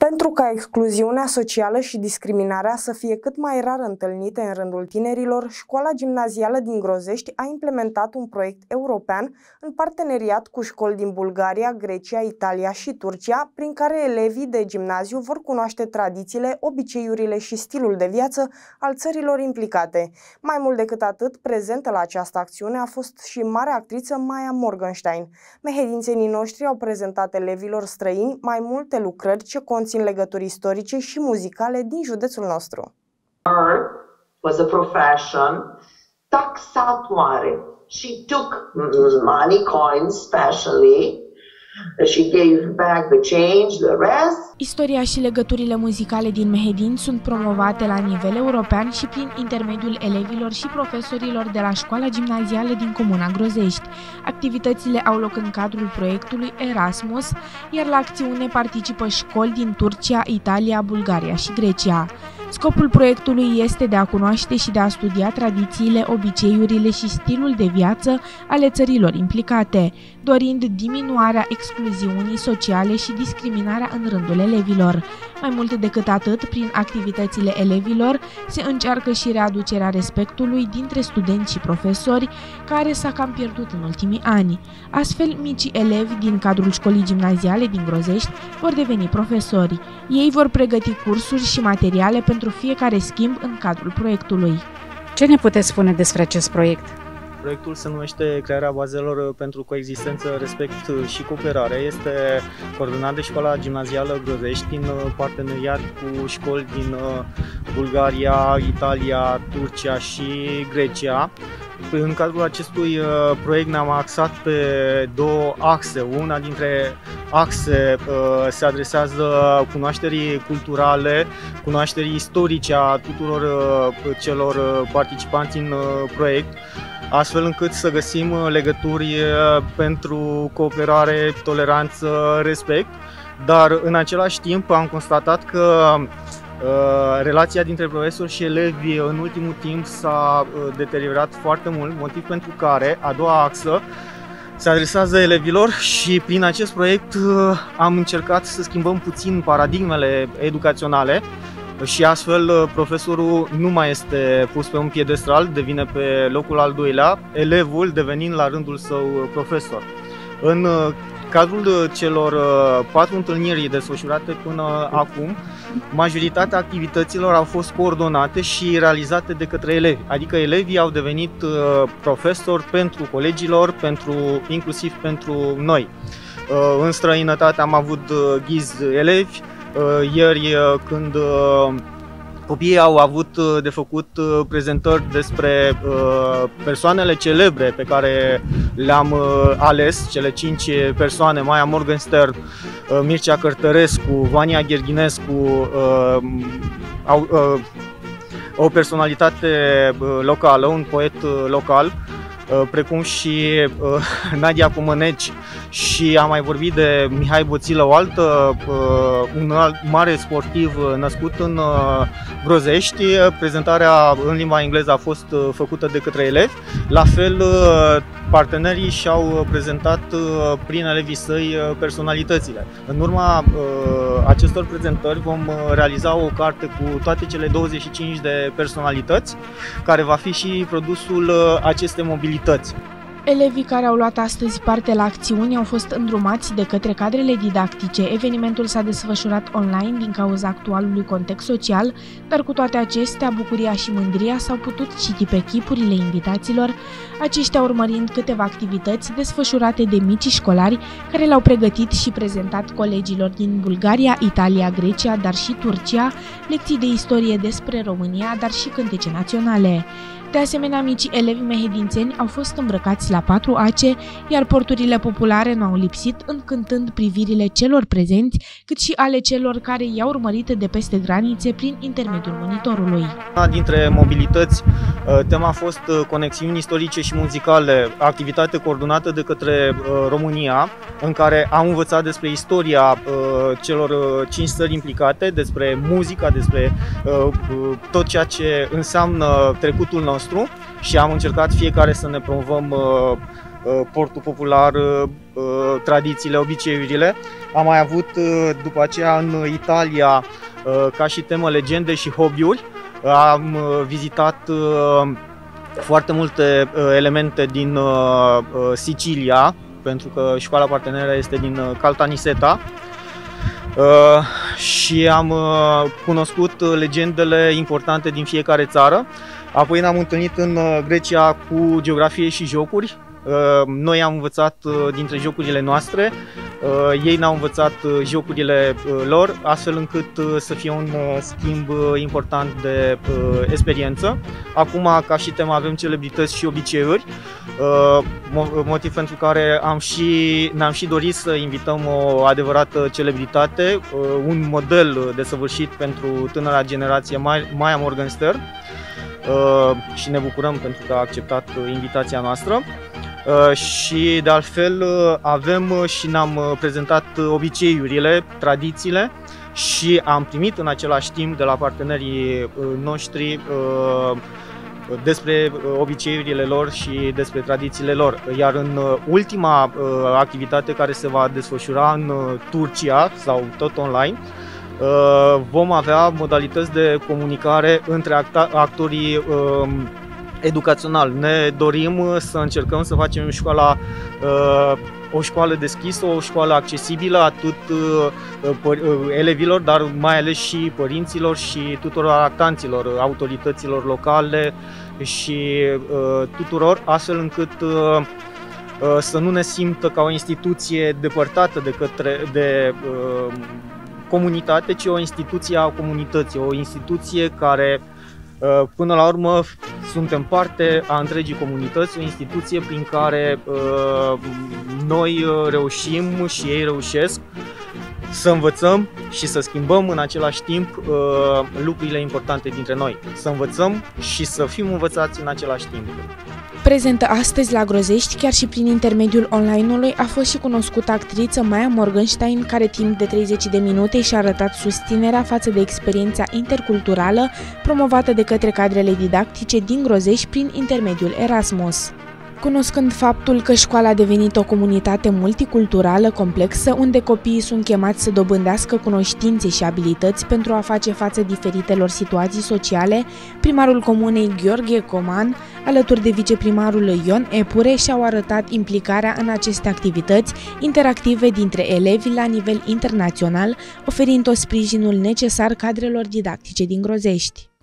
Pentru ca excluziunea socială și discriminarea să fie cât mai rar întâlnite în rândul tinerilor, Școala Gimnazială din Grozești a implementat un proiect european în parteneriat cu școli din Bulgaria, Grecia, Italia și Turcia, prin care elevii de gimnaziu vor cunoaște tradițiile, obiceiurile și stilul de viață al țărilor implicate. Mai mult decât atât, prezentă la această acțiune a fost și marea actriță Maya Morgenstein. Mehedințenii noștri au prezentat elevilor străini mai multe lucrări ce conțin legături istorice și muzicale din județul nostru. Art was a profession taxatoare. She took money, coins especially. She gave back the change, the rest. Istoria și legăturile muzicale din Mehedin sunt promovate la nivel european și prin intermediul elevilor și profesorilor de la Școala Gimnazială din Comuna Grozești. Activitățile au loc în cadrul proiectului Erasmus, iar la acțiune participă școli din Turcia, Italia, Bulgaria și Grecia. Scopul proiectului este de a cunoaște și de a studia tradițiile, obiceiurile și stilul de viață ale țărilor implicate, dorind diminuarea excluziunii sociale și discriminarea în rândul elevilor. Mai mult decât atât, prin activitățile elevilor se încearcă și readucerea respectului dintre studenți și profesori, care s-a cam pierdut în ultimii ani. Astfel, micii elevi din cadrul Școlii Gimnaziale din Grozești vor deveni profesori. Ei vor pregăti cursuri și materiale pentru fiecare schimb în cadrul proiectului. Ce ne puteți spune despre acest proiect? Proiectul se numește Crearea bazelor pentru coexistență, respect și cooperare. Este coordonat de Școala Gimnazială Grozești în parteneriat cu școli din Bulgaria, Italia, Turcia și Grecia. În cadrul acestui proiect ne-am axat pe două axe. Una dintre axe se adresează cunoașterii culturale, cunoașterii istorice a tuturor celor participanți în proiect, astfel încât să găsim legături pentru cooperare, toleranță, respect, dar în același timp am constatat că relația dintre profesori și elevi în ultimul timp s-a deteriorat foarte mult, motiv pentru care a doua axă se adresează elevilor și prin acest proiect am încercat să schimbăm puțin paradigmele educaționale și astfel profesorul nu mai este pus pe un piedestral, devine pe locul al doilea, elevul devenind la rândul său profesor. În cadrul celor 4 întâlniri desfășurate până acum, majoritatea activităților au fost coordonate și realizate de către elevi, adică elevii au devenit profesori pentru colegilor, inclusiv pentru noi. În străinătate am avut ghizi elevi. Ieri, când copiii au avut de făcut prezentări despre persoanele celebre pe care le-am ales, cele 5 persoane, Maya Morgenstern, Mircea Cărtărescu, Vania Gherghinescu, o personalitate locală, un poet local, precum și Nadia Comăneci, și am mai vorbit de Mihai Boțilă, un alt mare sportiv născut în Grozești. Prezentarea în limba engleză a fost făcută de către elevi. La fel, partenerii și-au prezentat prin elevii săi personalitățile. În urma acestor prezentări vom realiza o carte cu toate cele 25 de personalități, care va fi și produsul acestei mobilități. Elevii care au luat astăzi parte la acțiuni au fost îndrumați de către cadrele didactice. Evenimentul s-a desfășurat online din cauza actualului context social, dar cu toate acestea, bucuria și mândria s-au putut citi pe chipurile invitaților, aceștia urmărind câteva activități desfășurate de micii școlari care le-au pregătit și prezentat colegilor din Bulgaria, Italia, Grecia, dar și Turcia, lecții de istorie despre România, dar și cântece naționale. De asemenea, micii elevi mehedințeni au fost îmbrăcați la 4 ace, iar porturile populare nu au lipsit, încântând privirile celor prezenți, cât și ale celor care i-au urmărit de peste granițe prin intermediul monitorului. Una dintre mobilități, tema a fost conexiuni istorice și muzicale, activitate coordonată de către România, în care am învățat despre istoria celor 5 țări implicate, despre muzica, despre tot ceea ce înseamnă trecutul nostru și am încercat fiecare să ne promovăm portul popular, tradițiile, obiceiurile. Am mai avut după aceea în Italia ca și temă legende și hobby-uri. Am vizitat foarte multe elemente din Sicilia, pentru că școala parteneră este din Caltanissetta. Și am cunoscut legendele importante din fiecare țară. Apoi ne-am întâlnit în Grecia cu geografie și jocuri. Noi am învățat dintre jocurile noastre, ei ne-au învățat jocurile lor, astfel încât să fie un schimb important de experiență. Acum, ca și temă, avem celebrități și obiceiuri, motiv pentru care ne-am și dorit să invităm o adevărată celebritate, un model desăvârșit pentru tânăra generație, Maya Morgenstern, și ne bucurăm pentru că a acceptat invitația noastră. Și de altfel avem și ne-am prezentat obiceiurile, tradițiile și am primit în același timp de la partenerii noștri despre obiceiurile lor și despre tradițiile lor. Iar în ultima activitate care se va desfășura în Turcia sau tot online, vom avea modalități de comunicare între actorii educațional. Ne dorim să încercăm să facem școala o școală deschisă, o școală accesibilă atât elevilor, dar mai ales și părinților și tuturor actanților, autorităților locale și tuturor, astfel încât să nu ne simtă ca o instituție depărtată de comunitate, ci o instituție a comunității, o instituție care până la urmă suntem parte a întregii comunități, o instituție prin care noi reușim și ei reușesc să învățăm și să schimbăm în același timp lucrurile importante dintre noi. Să învățăm și să fim învățați în același timp. Prezentă astăzi la Grozești, chiar și prin intermediul online-ului, a fost și cunoscută actriță Maya Morgenstern, care timp de 30 de minute și-a arătat susținerea față de experiența interculturală promovată de către cadrele didactice din Grozești prin intermediul Erasmus. Cunoscând faptul că școala a devenit o comunitate multiculturală complexă, unde copiii sunt chemați să dobândească cunoștințe și abilități pentru a face față diferitelor situații sociale, primarul comunei Gheorghe Coman, alături de viceprimarul Ion Epure, și-au arătat implicarea în aceste activități interactive dintre elevi la nivel internațional, oferind tot sprijinul necesar cadrelor didactice din Grozești.